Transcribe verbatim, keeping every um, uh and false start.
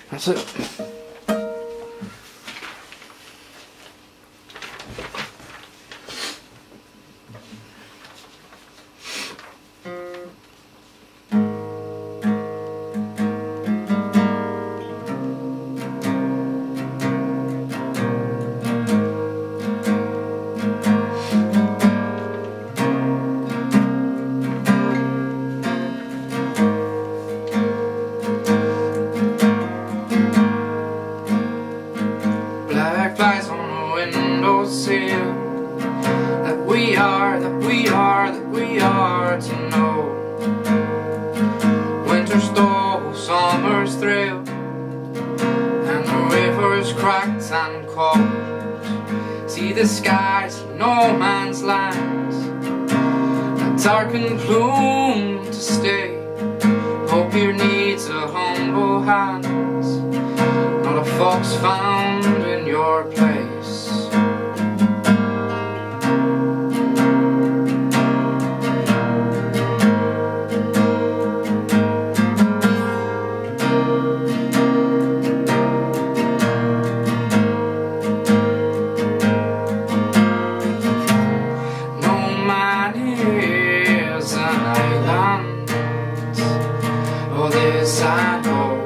That's it. Flies on the windowsill, that we are, that we are, that we are to know. Winter stole, summer's thrill, and the river's cracked and cold. See the skies, no man's land, a darkened plume to stay. Hope your needs a humble hand, not a fox found in your place. No man is an island, oh this I know.